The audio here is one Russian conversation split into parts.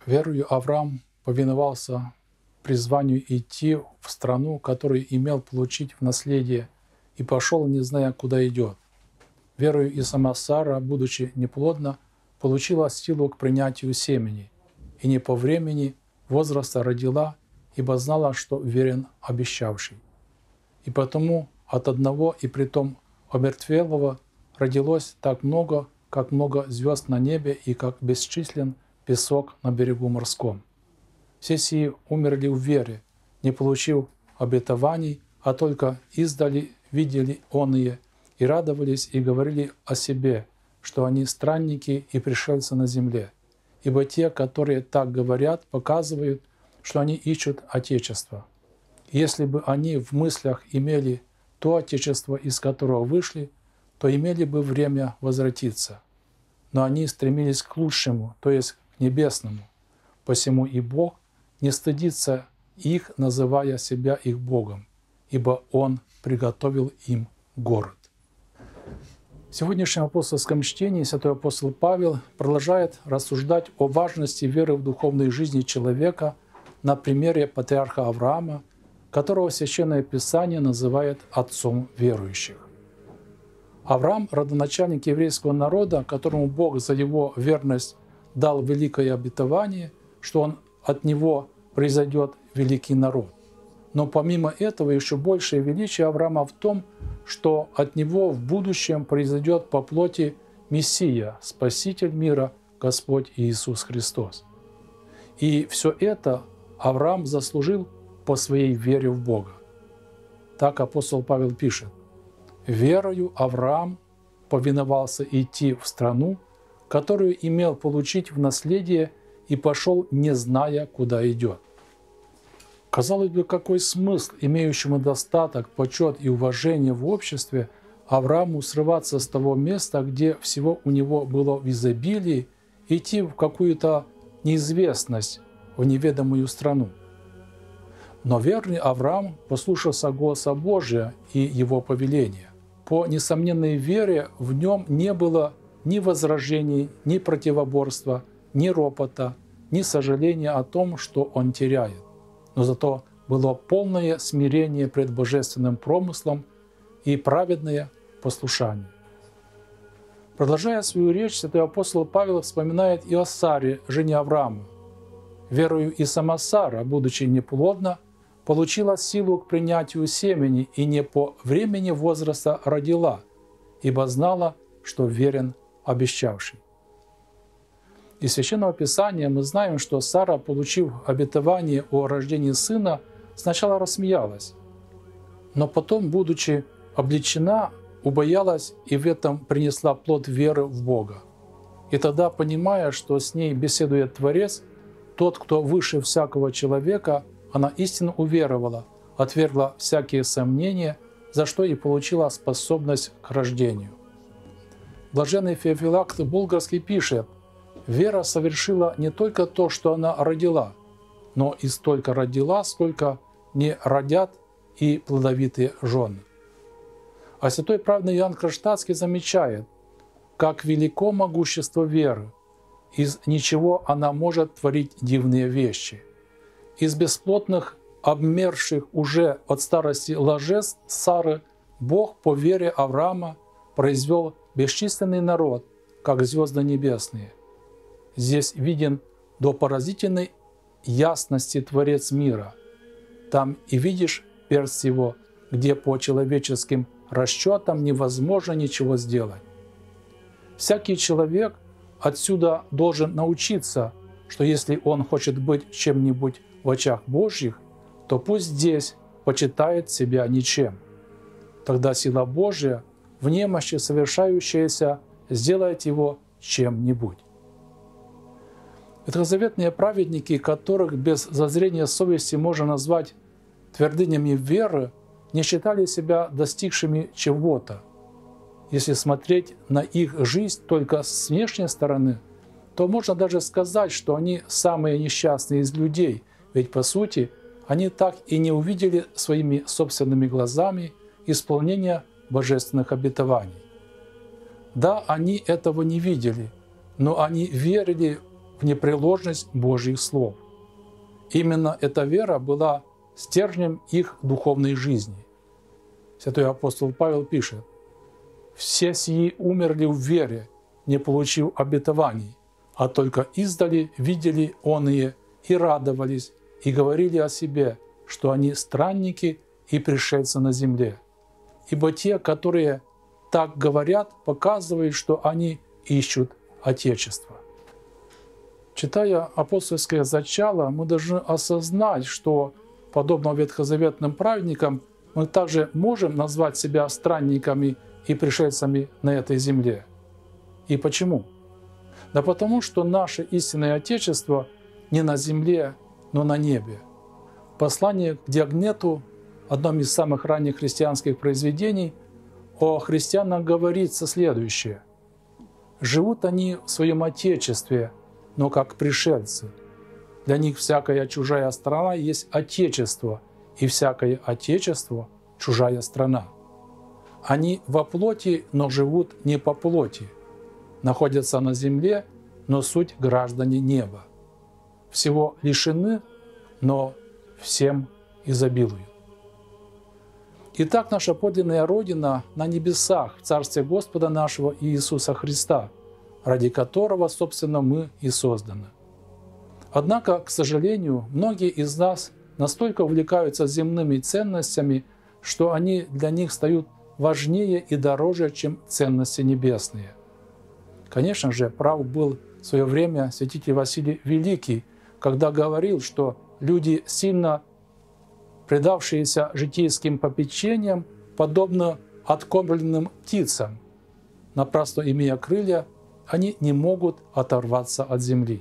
Верою Авраам повиновался призванию идти в страну, которую имел получить в наследие, и пошел, не зная, куда идет. Верою и сама Сара, будучи неплодна, получила силу к принятию семени, и не по времени возраста родила, ибо знала, что верен обещавший. И потому от одного и притом омертвелого родилось так много, как много звезд на небе и как бесчислен песок на берегу морском. Все сии умерли в вере, не получив обетований, а только издали видели оные, и радовались, и говорили о себе, что они странники и пришельцы на земле. Ибо те, которые так говорят, показывают, что они ищут Отечество. Если бы они в мыслях имели то Отечество, из которого вышли, то имели бы время возвратиться. Но они стремились к лучшему, то есть к небесному. Посему и Бог не стыдится их, называя себя их Богом, ибо Он приготовил им город. В сегодняшнем апостольском чтении святой апостол Павел продолжает рассуждать о важности веры в духовной жизни человека на примере патриарха Авраама, которого Священное Писание называет отцом верующих. Авраам – родоначальник еврейского народа, которому Бог за его верность дал великое обетование, что от него произойдет великий народ. Но помимо этого еще большее величие Авраама в том, что от него в будущем произойдет по плоти Мессия, Спаситель мира, Господь Иисус Христос. И все это Авраам заслужил по своей вере в Бога. Так апостол Павел пишет: «Верою Авраам повиновался идти в страну, которую имел получить в наследие, и пошел, не зная, куда идет». Казалось бы, какой смысл, имеющему достаток, почет и уважение в обществе, Аврааму срываться с того места, где всего у него было в изобилии, идти в какую-то неизвестность, в неведомую страну. Но верный Авраам послушался голоса Божия и его повеления. По несомненной вере в нем не было ни возражений, ни противоборства, ни ропота, ни сожаления о том, что он теряет. Но зато было полное смирение пред божественным промыслом и праведное послушание. Продолжая свою речь, святой апостол Павел вспоминает и о Саре, жене Авраама. Верою и сама Сара, будучи неплодна, получила силу к принятию семени и не по времени возраста родила, ибо знала, что верен обещавший. Из Священного Писания мы знаем, что Сара, получив обетование о рождении сына, сначала рассмеялась, но потом, будучи обличена, убоялась и в этом принесла плод веры в Бога. И тогда, понимая, что с ней беседует Творец, тот, кто выше всякого человека, она истинно уверовала, отвергла всякие сомнения, за что и получила способность к рождению. Блаженный Феофилакт Булгарский пишет: «Вера совершила не только то, что она родила, но и столько родила, сколько не родят и плодовитые жены». А святой праведный Иоанн Кронштадтский замечает, как велико могущество веры, из ничего она может творить дивные вещи. Из бесплотных, обмерших уже от старости ложец Сары Бог по вере Авраама произвел бесчисленный народ, как звезды небесные. Здесь виден до поразительной ясности Творец мира. Там и видишь перст его, где по человеческим расчетам невозможно ничего сделать. Всякий человек отсюда должен научиться, что если он хочет быть чем-нибудь в очах Божьих, то пусть здесь почитает себя ничем. Тогда сила Божия, в немощи совершающаяся, сделает его чем-нибудь. Ветхозаветные праведники, которых без зазрения совести можно назвать твердынями веры, не считали себя достигшими чего-то. Если смотреть на их жизнь только с внешней стороны, то можно даже сказать, что они самые несчастные из людей, ведь по сути они так и не увидели своими собственными глазами исполнения божественных обетований. Да, они этого не видели, но они верили в непреложность Божьих слов. Именно эта вера была стержнем их духовной жизни. Святой апостол Павел пишет: «Все сии умерли в вере, не получив обетований, а только издали видели оные и радовались, и говорили о себе, что они странники и пришельцы на земле. Ибо те, которые так говорят, показывают, что они ищут Отечество». Читая апостольское зачало, мы должны осознать, что, подобно ветхозаветным праведникам, мы также можем назвать себя странниками и пришельцами на этой земле. И почему? Да потому что наше истинное Отечество не на земле, но на небе. В послании к Диогнету, одном из самых ранних христианских произведений, о христианах говорится следующее: «Живут они в своем Отечестве, но как пришельцы. Для них всякая чужая страна есть Отечество, и всякое Отечество – чужая страна. Они во плоти, но живут не по плоти, находятся на земле, но суть граждане неба. Всего лишены, но всем изобилуют». Итак, наша подлинная Родина на небесах, в Царстве Господа нашего Иисуса Христа, ради которого, собственно, мы и созданы. Однако, к сожалению, многие из нас настолько увлекаются земными ценностями, что они для них стают важнее и дороже, чем ценности небесные. Конечно же, прав был в свое время святитель Василий Великий, когда говорил, что люди, сильно предавшиеся житейским попечениям, подобно откормленным птицам, напрасно имея крылья, они не могут оторваться от земли.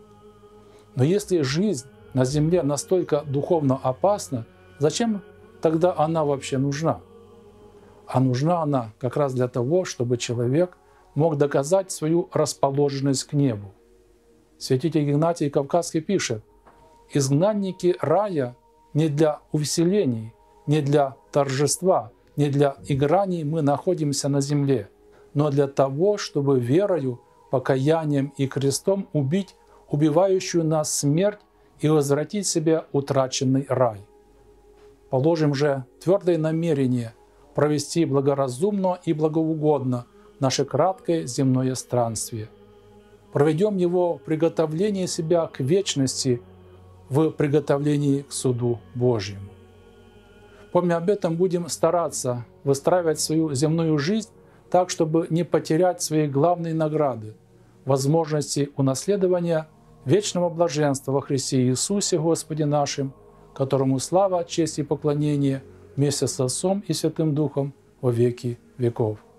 Но если жизнь на земле настолько духовно опасна, зачем тогда она вообще нужна? А нужна она как раз для того, чтобы человек мог доказать свою расположенность к небу. Святитель Игнатий Кавказский пишет: «Изгнанники рая не для увеселений, не для торжества, не для играний мы находимся на земле, но для того, чтобы верою, покаянием и крестом убить убивающую нас смерть и возвратить себе утраченный рай. Положим же твердое намерение провести благоразумно и благоугодно наше краткое земное странствие. Проведем его в приготовлении себя к вечности, в приготовлении к суду Божьему. Помня об этом, будем стараться выстраивать свою земную жизнь так, чтобы не потерять свои главные награды – возможности унаследования вечного блаженства во Христе Иисусе Господе нашим, которому слава, честь и поклонение вместе с Отцом и Святым Духом во веки веков.